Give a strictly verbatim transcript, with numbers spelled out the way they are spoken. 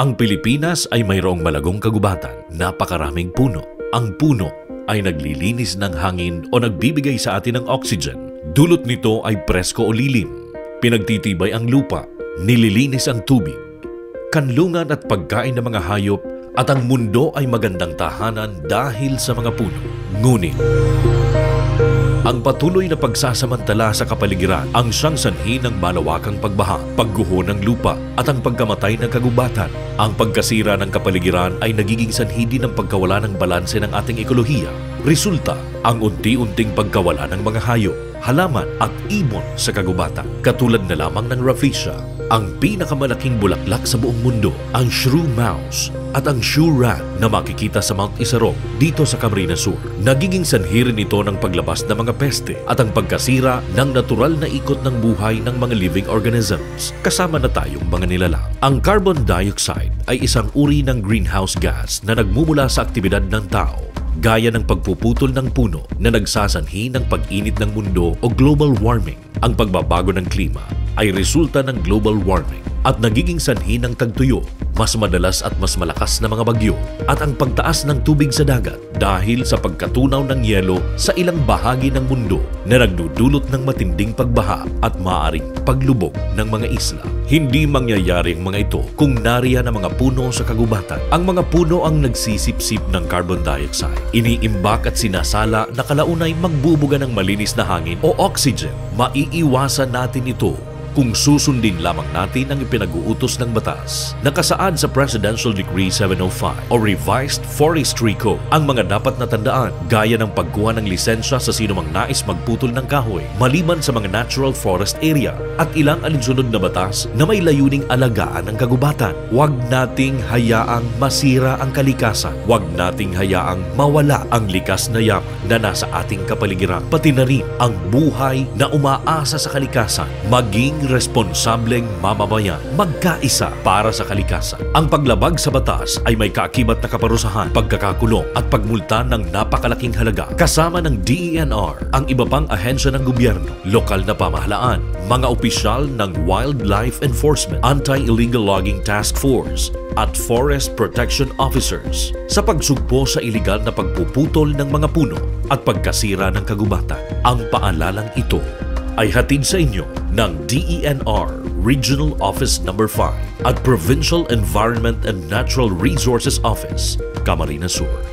Ang Pilipinas ay mayroong malagong kagubatan, napakaraming puno. Ang puno ay naglilinis ng hangin o nagbibigay sa atin ng oxygen. Dulot nito ay presko o lilim. Pinagtitibay ang lupa, nililinis ang tubig, kanlungan at pagkain ng mga hayop, at ang mundo ay magandang tahanan dahil sa mga puno. Ngunit, ang patuloy na pagsasamantala sa kapaligiran ang siyang sanhi ng malawakang pagbaha, pagguho ng lupa at ang pagkamatay ng kagubatan. Ang pagkasira ng kapaligiran ay nagiging sanhi din ng pagkawala ng balanse ng ating ekolohiya. Resulta, ang unti-unting pagkawala ng mga hayop, halaman at ibon sa kagubatan. Katulad na lamang ng rafflesia, ang pinakamalaking bulaklak sa buong mundo, ang shrew mouse at ang shrew rat na makikita sa Mount Isarog dito sa Camarines Sur. Nagiging sanhi rin ito ng paglabas ng mga peste at ang pagkasira ng natural na ikot ng buhay ng mga living organisms, kasama na tayong mga nilalang. Ang carbon dioxide ay isang uri ng greenhouse gas na nagmumula sa aktibidad ng tao, gaya ng pagpuputol ng puno na nagsasanhi ng pag-init ng mundo o global warming. Ang pagbabago ng klima ay resulta ng global warming at nagiging sanhi ng tagtuyo, mas madalas at mas malakas na mga bagyo, at ang pagtaas ng tubig sa dagat dahil sa pagkatunaw ng yelo sa ilang bahagi ng mundo na nagdudulot ng matinding pagbaha at maaaring paglubog ng mga isla. Hindi mangyayari ang mga ito kung nariyan ang mga puno sa kagubatan. Ang mga puno ang nagsisipsip ng carbon dioxide, iniimbak at sinasala na kalaunay magbubuga ng malinis na hangin o oxygen. Maiiwasan natin ito kung susundin lamang natin ang ipinag-uutos ng batas. Nakasaad sa Presidential Decree seven oh five o Revised Forestry Code ang mga dapat na tandaan, gaya ng pagkuha ng lisensya sa sinumang nais magputol ng kahoy maliban sa mga natural forest area, at ilang alinsunod na batas na may layuning alagaan ang kagubatan. Huwag nating hayaang masira ang kalikasan. Huwag nating hayaang mawala ang likas na yaman na nasa ating kapaligiran, pati na rin ang buhay na umaasa sa kalikasan. Maging responsableng mamamayan, magkaisa para sa kalikasan. Ang paglabag sa batas ay may kaakibat na kaparusahan, pagkakakulong at pagmulta ng napakalaking halaga. Kasama ng D E N R ang iba pang ahensya ng gobyerno, lokal na pamahalaan, mga opisyal ng Wildlife Enforcement, Anti-Illegal Logging Task Force at Forest Protection Officers sa pagsugpo sa iligal na pagpuputol ng mga puno at pagkasira ng kagubatan. Ang paalalang ito ay hatid sa inyo ng D E N R Regional Office number five at Provincial Environment and Natural Resources Office, Camarines Sur.